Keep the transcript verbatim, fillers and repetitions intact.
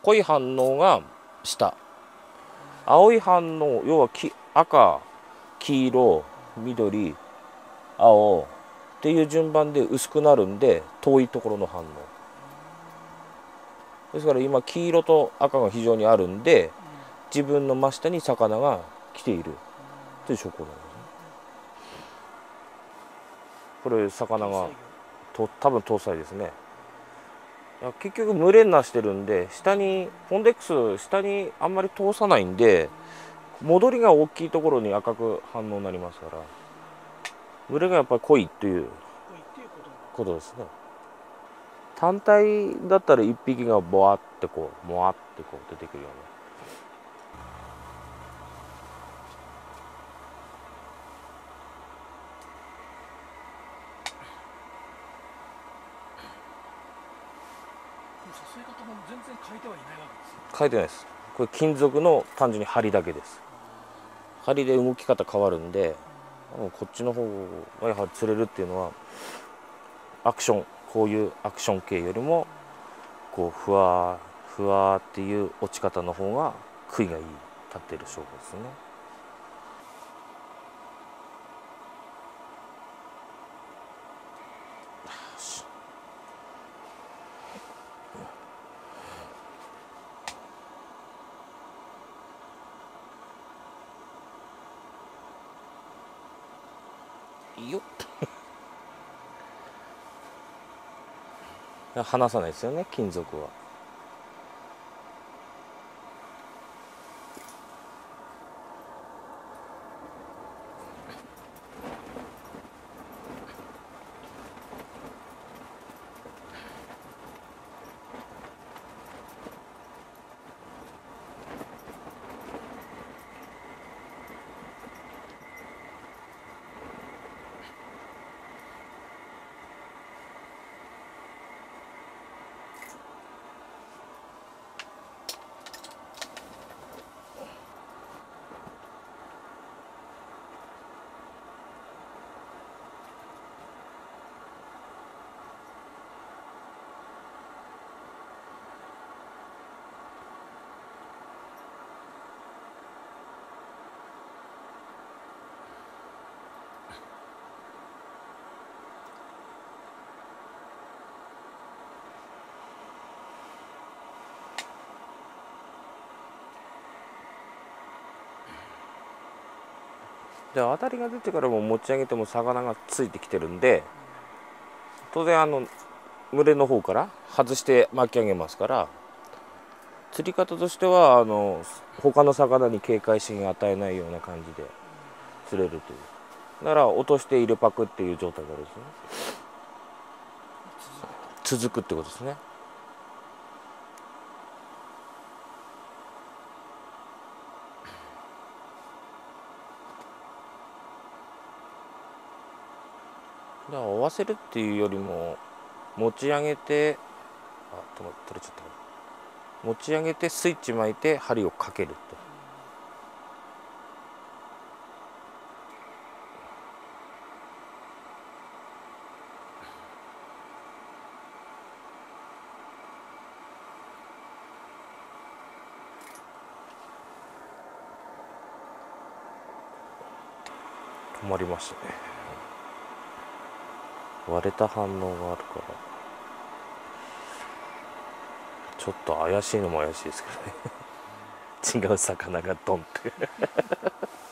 濃い反応が下、青い反応、要はき赤、黄色、緑、青っていう順番で薄くなるんで、遠いところの反応ですから、今黄色と赤が非常にあるんで、自分の真下に魚が来ているという証拠なんですね。これ魚がと多分搭載ですね。結局群れになしてるんで、下にポンデックス下にあんまり通さないんで、戻りが大きいところに赤く反応になりますから、群れがやっぱり濃いっていうことですね。単体だったらいっぴきがボワってこうモワってこう出てくるような。 誘い方も全然変えてはいないわけですよ。 変えてないです。これ金属の単純に針だけです。針で動き方変わるんで、こっちの方がやはり釣れるっていうのは、アクション、こういうアクション系よりもこうふわふわっていう落ち方の方が杭がいい、立っている証拠ですね。よっ離さないですよね、金属は。で当たりが出てからも持ち上げても魚がついてきてるんで、当然あの群れの方から外して巻き上げますから、釣り方としてはあの他の魚に警戒心を与えないような感じで釣れるという。だから落として入れパクっていう状態があるんですね。続くってことですね。だから合わせるっていうよりも持ち上げて、あ、取れちゃった。持ち上げてスイッチ巻いて針をかけると。止まりましたね。割れた反応があるからちょっと怪しいのも怪しいですけどね違う魚がドンって